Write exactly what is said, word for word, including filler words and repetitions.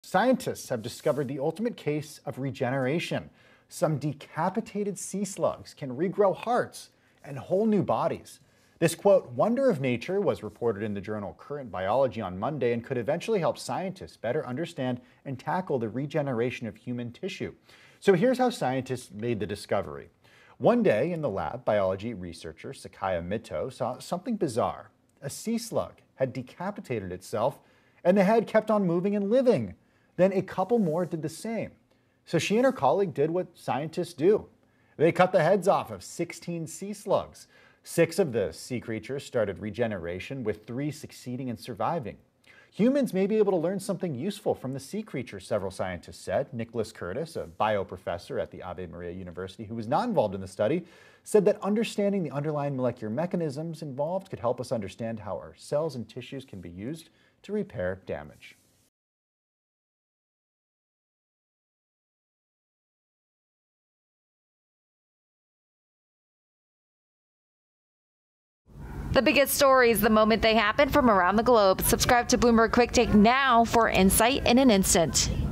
Scientists have discovered the ultimate case of regeneration. Some decapitated sea slugs can regrow hearts and whole new bodies. This, quote, wonder of nature was reported in the journal Current Biology on Monday and could eventually help scientists better understand and tackle the regeneration of human tissue. So here's how scientists made the discovery. One day in the lab, biology researcher Sayaka Mitoh saw something bizarre. A sea slug had decapitated itself, and the head kept on moving and living. Then a couple more did the same. So she and her colleague did what scientists do. They cut the heads off of sixteen sea slugs. Six of the sea creatures started regeneration, with three succeeding and surviving. Humans may be able to learn something useful from the sea creatures, several scientists said. Nicholas Curtis, a bio professor at the Ave Maria University who was not involved in the study, said that understanding the underlying molecular mechanisms involved could help us understand how our cells and tissues can be used to repair damage. The biggest stories the moment they happen from around the globe. Subscribe to Bloomberg Quick Take now for insight in an instant.